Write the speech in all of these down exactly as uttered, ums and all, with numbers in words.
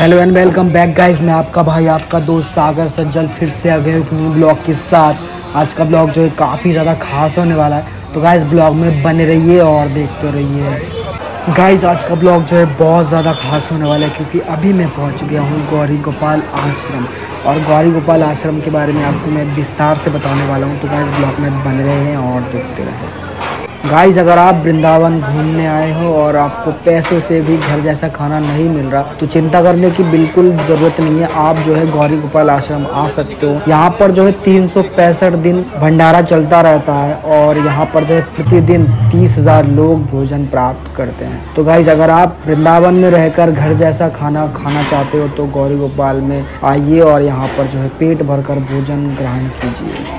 Hello and welcome back guys. मैं आपका भाई आपका दोस्त सागर सज्जल फिर से आ गए एक न्यू ब्लॉग के साथ। आज का ब्लॉग जो है काफ़ी ज़्यादा खास होने वाला है, तो गाइस ब्लॉग में बने रहिए और देखते रहिए। गाइस आज का ब्लॉग जो है बहुत ज़्यादा खास होने वाला है, क्योंकि अभी मैं पहुंच गया हूं गौरी गोपाल आश्रम, और गौरी गोपाल आश्रम के बारे में आपको मैं विस्तार से बताने वाला हूं। तो गाइस ब्लॉग में बने रहे हैं और देखते रहें। गाइस अगर आप वृंदावन घूमने आए हो और आपको पैसों से भी घर जैसा खाना नहीं मिल रहा, तो चिंता करने की बिल्कुल ज़रूरत नहीं है। आप जो है गौरी गोपाल आश्रम आ सकते हो। यहाँ पर जो है तीन सौ पैंसठ दिन भंडारा चलता रहता है, और यहाँ पर जो है प्रतिदिन तीस हजार लोग भोजन प्राप्त करते हैं। तो गाइस अगर आप वृंदावन में रहकर घर जैसा खाना खाना चाहते हो तो गौरी गोपाल में आइए और यहाँ पर जो है पेट भरकर भोजन ग्रहण कीजिए।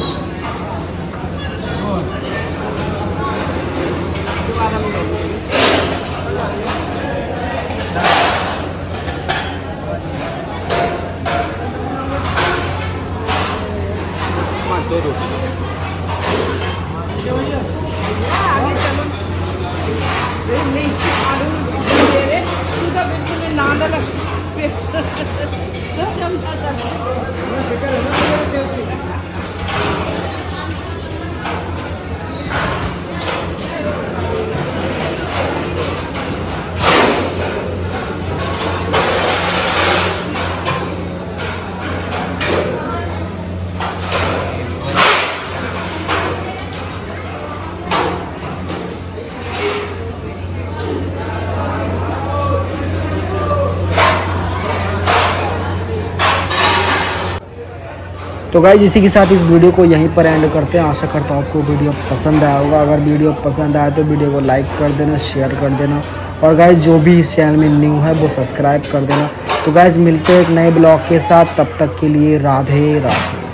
दो रोटी तो गाइस इसी के साथ इस वीडियो को यहीं पर एंड करते हैं। आशा करता हूँ आपको वीडियो पसंद आया होगा। अगर वीडियो पसंद आया तो वीडियो को लाइक कर देना, शेयर कर देना, और गाइस जो भी इस चैनल में न्यू है वो सब्सक्राइब कर देना। तो गाइस मिलते हैं एक नए ब्लॉग के साथ, तब तक के लिए राधे राधे।